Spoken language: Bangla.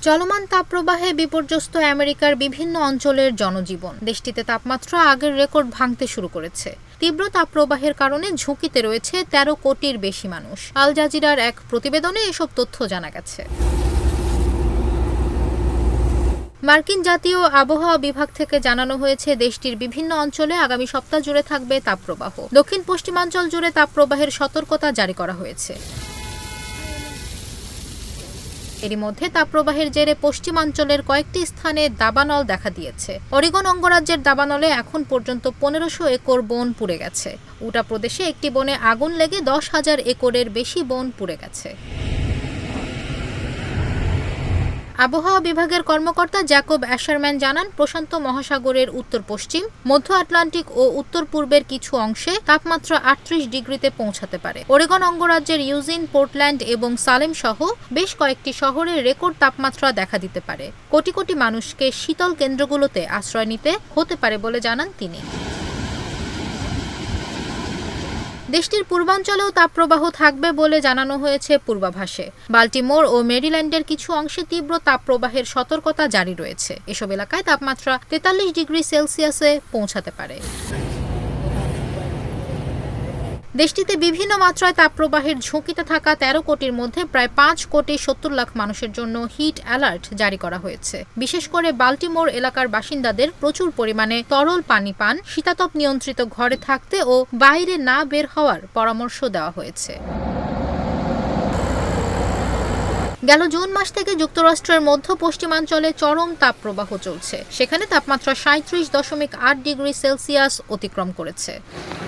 চলমান তাপপ্রবাহে বিপর্যস্ত আমেরিকার বিভিন্ন অঞ্চলের জনজীবন। দেশটিতে তাপমাত্রা আগের রেকর্ড ভাঙতে শুরু করেছে। তীব্র তাপপ্রবাহের কারণে ঝুঁকিতে রয়েছে ১৩ কোটির বেশি মানুষ। আল জাজিরার এক প্রতিবেদনে এসব তথ্য জানা গেছে। মার্কিন জাতীয় আবহাওয়া বিভাগ থেকে জানানো হয়েছে, দেশটির বিভিন্ন অঞ্চলে আগামী সপ্তাহ জুড়ে থাকবে তাপপ্রবাহ। দক্ষিণ পশ্চিমাঞ্চল জুড়ে তাপপ্রবাহের সতর্কতা জারি করা হয়েছে। এরই মধ্যে তাপপ্রবাহের জেরে পশ্চিমাঞ্চলের কয়েকটি স্থানে দাবানল দেখা দিয়েছে। অরিগন অঙ্গরাজ্যের দাবানলে এখন পর্যন্ত ১৫০০ একর বন পুড়ে গেছে। উটা প্রদেশে একটি বনে আগুন লেগে ১০,০০০ একরের বেশি বন পুড়ে গেছে। আবহাওয়া বিভাগের কর্মকর্তা জ্যাকব অ্যাশারম্যান জানান, প্রশান্ত মহাসাগরের উত্তর পশ্চিম, মধ্য আটলান্টিক ও উত্তর পূর্বের কিছু অংশে তাপমাত্রা ৩৮ ডিগ্রিতে পৌঁছাতে পারে। অরেগন অঙ্গরাজ্যের ইউজিন, পোর্টল্যান্ড এবং সালেম সহ বেশ কয়েকটি শহরে রেকর্ড তাপমাত্রা দেখা দিতে পারে। কোটি কোটি মানুষকে শীতল কেন্দ্রগুলোতে আশ্রয় নিতে হতে পারে বলে জানান তিনি। দেশটির পূর্বাঞ্চলেও তাপপ্রবাহ থাকবে বলে জানানো হয়েছে পূর্বাভাসে। বাল্টিমোর ও মেরিল্যান্ডের কিছু অংশে তীব্র তাপপ্রবাহের সতর্কতা জারি রয়েছে। এসব এলাকায় তাপমাত্রা ৪৩ ডিগ্রি সেলসিয়াসে পৌঁছাতে পারে। দেশটিতে বিভিন্ন মাত্রায় তাপপ্রবাহের ঝুঁকিতে থাকা ১৩ কোটির মধ্যে প্রায় ৫ কোটি ৭০ লাখ মানুষের জন্য হিট অ্যালার্ট জারি করা হয়েছে। বিশেষ করে বাল্টিমোর এলাকার বাসিন্দাদের প্রচুর পরিমাণে তরল পানি পান, শীতাতপ নিয়ন্ত্রিত ঘরে থাকতে ও বাইরে না বের হওয়ার পরামর্শ দেওয়া হয়েছে। গেল জুন মাস থেকে যুক্তরাষ্ট্রের মধ্য পশ্চিমাঞ্চলে চরম তাপপ্রবাহ চলছে। সেখানে তাপমাত্রা ৩৭.৮ ডিগ্রি সেলসিয়াস অতিক্রম করেছে।